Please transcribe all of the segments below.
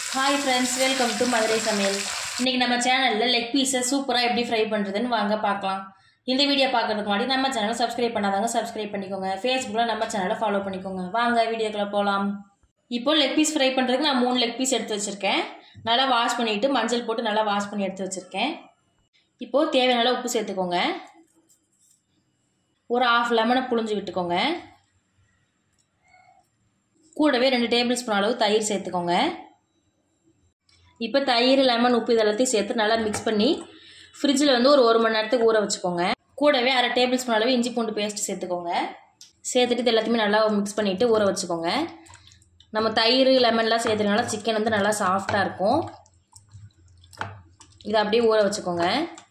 Hi friends, welcome to Madurai Samayal. இன்னைக்கு நம்ம சேனல்ல லெக் பீஸ் சூப்பரா எப்படி ஃப்ரை பண்றதுன்னு வாங்க பார்க்கலாம். இந்த வீடியோ பார்க்கிறதுக்கு முன்னாடி நம்ம சேனலை சப்ஸ்கிரைப் பண்ணாதவங்க சப்ஸ்கிரைப் பண்ணிக்கோங்க. Facebookல நம்ம சேனலை ஃபாலோ பண்ணிக்கோங்க. வாங்க வீடியோக்குள்ள போலாம். இப்போ லெக் பீஸ் ஃப்ரை பண்றதுக்கு நான் 3 லெக் பீஸ் எடுத்து வச்சிருக்கேன். நல்லா வாஷ் பண்ணிட்டு மஞ்சள் போட்டு நல்லா வாஷ் பண்ணி எடுத்து வச்சிருக்கேன். இப்போ தேவையான அளவு உப்பு சேர்த்துக்கோங்க. ஒரு 1/2 லெமனை புழிஞ்சு விட்டுக்கோங்க. கூடவே 2 டேபிள் ஸ்பூன் அளவு தயிர் சேர்த்துக்கோங்க. இப்போ தயிர் லெமன் உப்பு இதெல்லாத்தையும் சேர்த்து நல்லா மிக்ஸ் பண்ணி ஃப்ரிட்ஜில் ஒரு 1 மணி நேரத்துக்கு ஊற வச்சுக்கோங்க. கூடவே 1/2 டேபிள் ஸ்பூன் அளவு இஞ்சி பூண்டு பேஸ்ட் சேர்த்துக்கோங்க. சேர்த்துட்டு இது எல்லாத்தையுமே நல்லா மிக்ஸ் பண்ணிவிட்டு ஊற வச்சுக்கோங்க. நம்ம தயிர் லெமன்லாம் சேர்த்துறதுனால சிக்கன் நல்லா சாஃப்டாக இருக்கும். இதை அப்படியே ஊற வச்சுக்கோங்க.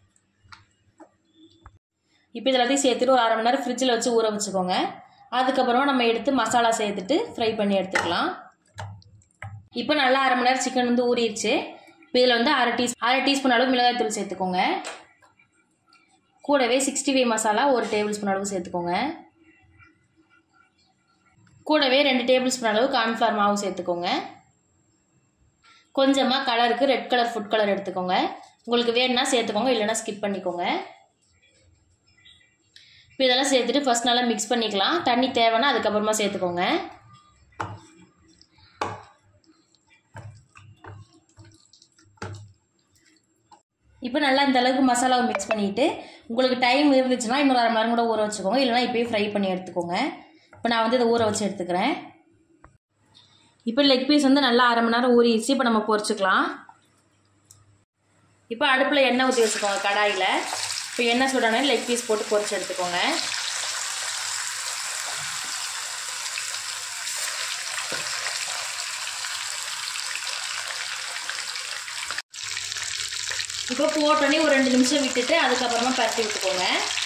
இப்போ இது எல்லாத்தையும் சேர்த்துட்டு ஒரு 1/2 மணி நேரம் ஃப்ரிட்ஜில் வச்சு ஊற வச்சுக்கோங்க. அதுக்கப்புறமா நம்ம எடுத்து மசாலா சேர்த்துட்டு ஃப்ரை பண்ணி எடுத்துக்கலாம். இப்போ நல்லா 1/2 மணி நேரம் சிக்கன் ஊறிடுச்சு. இப்போ இதில் 1/2 டீஸ்பூன் அளவு மிளகாய் தூள் சேர்த்துக்கோங்க. கூடவே 65 மசாலா 1 டேபிள் ஸ்பூன் அளவு சேர்த்துக்கோங்க. கூடவே 2 டேபிள் ஸ்பூன் அளவு கார்ன்ஃப்ளவர் மாவு சேர்த்துக்கோங்க. கொஞ்சமாக கலருக்கு ரெட் கலர் ஃபுட் கலர் எடுத்துக்கோங்க. உங்களுக்கு வேணும்னா சேர்த்துக்கோங்க, இல்லைன்னா ஸ்கிப் பண்ணிக்கோங்க. இப்போ இதெல்லாம் சேர்த்துட்டு ஃபர்ஸ்ட் நல்லா மிக்ஸ் பண்ணிக்கலாம். தண்ணி தேவைன்னா அதுக்கப்புறமா சேர்த்துக்கோங்க. இப்போ நல்லா இந்த அளவுக்கு மசாலாவை மிக்ஸ் பண்ணிவிட்டு உங்களுக்கு டைம் இருந்துச்சுன்னா இன்னொரு 1/2 மணி நேரம் கூட ஊற வச்சுக்கோங்க, இல்லைனா இப்போயே ஃப்ரை பண்ணி எடுத்துக்கோங்க. இப்போ நான் இதை ஊற வச்சு எடுத்துக்கிறேன். இப்போ லெக் பீஸ் நல்லா 1/2 மணி நேரம் ஊறிடுச்சு. இப்போ நம்ம பொரிச்சுக்கலாம். இப்போ அடுப்பில் எண்ணெய் ஊற்றி வச்சுக்கோங்க கடாயில். இப்போ எண்ணெய் சூடானே லெக் பீஸ் போட்டு பொரிச்சு எடுத்துக்கோங்க. இப்போ போட்டோன்னே ஒரு 2 நிமிஷம் விட்டுட்டு அதுக்கப்புறமா பரட்டி விட்டுக்கோங்க.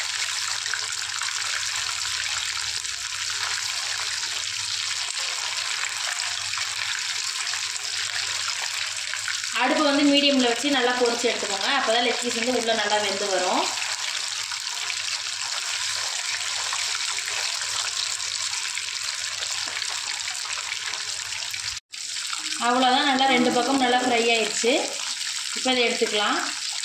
அடுப்பு மீடியமில் வச்சு நல்லா பொரிச்சு எடுத்துக்கோங்க. அப்போ தான் லெக் பீஸ் உள்ளே நல்லா வெந்து வரும். அவ்வளோதான், நல்லா 2 பக்கம் நல்லா ஃப்ரை ஆயிடுச்சு. இப்போ இதை எடுத்துக்கலாம்.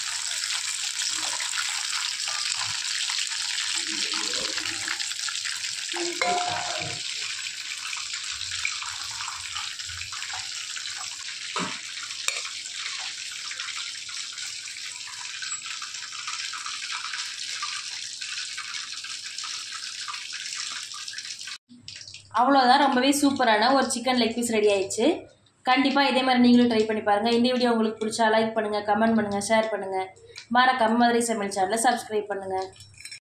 அவ்வளோதான், ரொம்பவே சூப்பரான ஒரு சிக்கன் லெக் பீஸ் ரெடி ஆயிடுச்சு. கண்டிப்பாக இதே மாதிரி நீங்களும் ட்ரை பண்ணி பாருங்கள். இந்த வீடியோ உங்களுக்கு பிடிச்சா லைக் பண்ணுங்கள், கமெண்ட் பண்ணுங்கள், ஷேர் பண்ணுங்கள். மறக்காம மதுரை சமையல் சேனலை சப்ஸ்கிரைப் பண்ணுங்கள்.